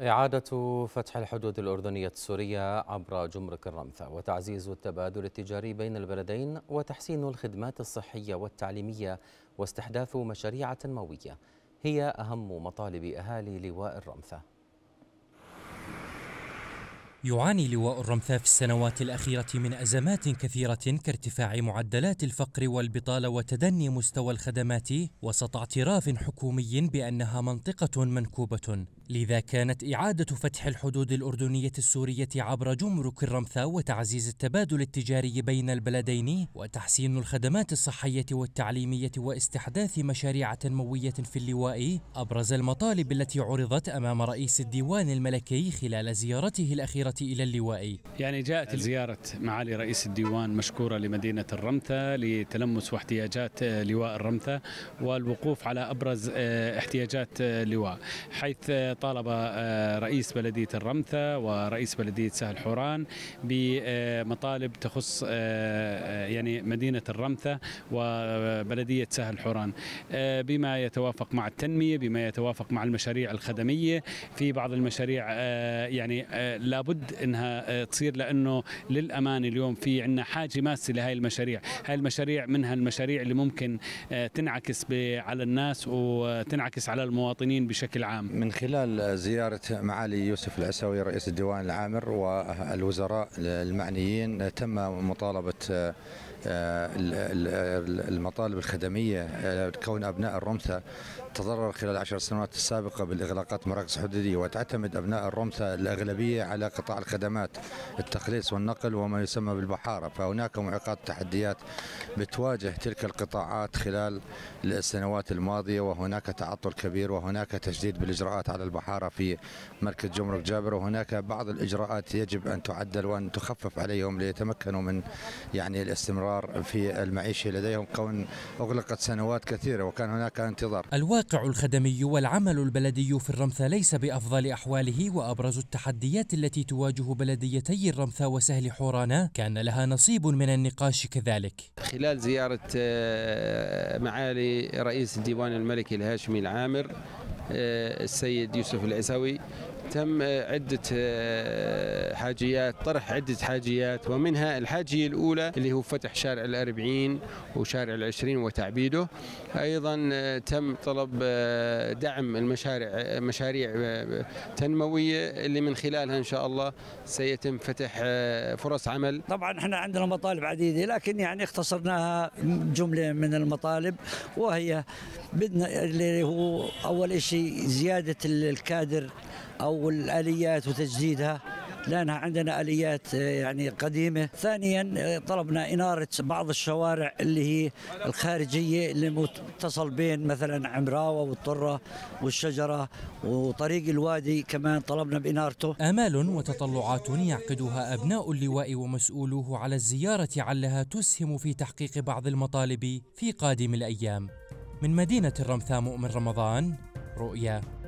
إعادة فتح الحدود الأردنية السورية عبر جمرك الرمثا وتعزيز التبادل التجاري بين البلدين وتحسين الخدمات الصحية والتعليمية واستحداث مشاريع تنموية هي أهم مطالب أهالي لواء الرمثا. يعاني لواء الرمثا في السنوات الأخيرة من أزمات كثيرة كارتفاع معدلات الفقر والبطالة وتدني مستوى الخدمات وسط اعتراف حكومي بأنها منطقة منكوبة. لذا كانت إعادة فتح الحدود الأردنية السورية عبر جمرك الرمثا وتعزيز التبادل التجاري بين البلدين وتحسين الخدمات الصحية والتعليمية واستحداث مشاريع تنموية في اللواء أبرز المطالب التي عرضت أمام رئيس الديوان الملكي خلال زيارته الأخيرة إلى اللواء. يعني جاءت زيارة معالي رئيس الديوان مشكورة لمدينة الرمثا لتلمس واحتياجات لواء الرمثا والوقوف على أبرز احتياجات اللواء، حيث طالب رئيس بلدية الرمثا ورئيس بلدية سهل حوران بمطالب تخص يعني مدينة الرمثا وبلدية سهل حوران بما يتوافق مع التنمية، بما يتوافق مع المشاريع الخدمية. في بعض المشاريع يعني لابد انها تصير، لانه للامانه اليوم في عندنا حاجه ماسه لهي المشاريع، هاي المشاريع منها المشاريع اللي ممكن تنعكس على الناس وتنعكس على المواطنين بشكل عام. من خلال زياره معالي يوسف العسوي رئيس الديوان العامر والوزراء المعنيين تم مطالبه المطالب الخدميه، كون ابناء الرمثا تضرر خلال 10 سنوات السابقه بالاغلاقات مراكز حدوديه، وتعتمد ابناء الرمثا الاغلبيه على قطاع الخدمات التخليص والنقل وما يسمى بالبحاره، فهناك معيقات تحديات بتواجه تلك القطاعات خلال السنوات الماضيه، وهناك تعطل كبير وهناك تشديد بالاجراءات على البحاره في مركز جمرك جابر، وهناك بعض الاجراءات يجب ان تعدل وان تخفف عليهم ليتمكنوا من يعني الاستمرار في المعيشه لديهم، كون اغلقت سنوات كثيره وكان هناك انتظار. الواقع الخدمي والعمل البلدي في الرمثا ليس بأفضل أحواله، وأبرز التحديات التي تواجه بلديتي الرمثا وسهل حوران كان لها نصيب من النقاش كذلك. خلال زيارة معالي رئيس الديوان الملكي الهاشمي العامر السيد يوسف العسوي تم عدة حاجيات، طرح عدة حاجيات، ومنها الحاجية الأولى اللي هو فتح شارع الأربعين وشارع العشرين وتعبيده. أيضا تم طلب دعم مشاريع تنموية اللي من خلالها إن شاء الله سيتم فتح فرص عمل. طبعا احنا عندنا مطالب عديدة، لكن يعني اختصرناها جملة من المطالب، وهي بدنا اللي هو أول شيء زيادة الكادر أو الآليات وتجديدها، لأنها عندنا آليات يعني قديمة. ثانيا طلبنا إنارة بعض الشوارع اللي هي الخارجية اللي متصل بين مثلا عمراوة والطرة والشجرة وطريق الوادي، كمان طلبنا بإنارته. آمال وتطلعات يعقدها أبناء اللواء ومسؤولوه على الزيارة علها تسهم في تحقيق بعض المطالب في قادم الأيام. من مدينة الرمثا مؤمن رمضان، رؤيا.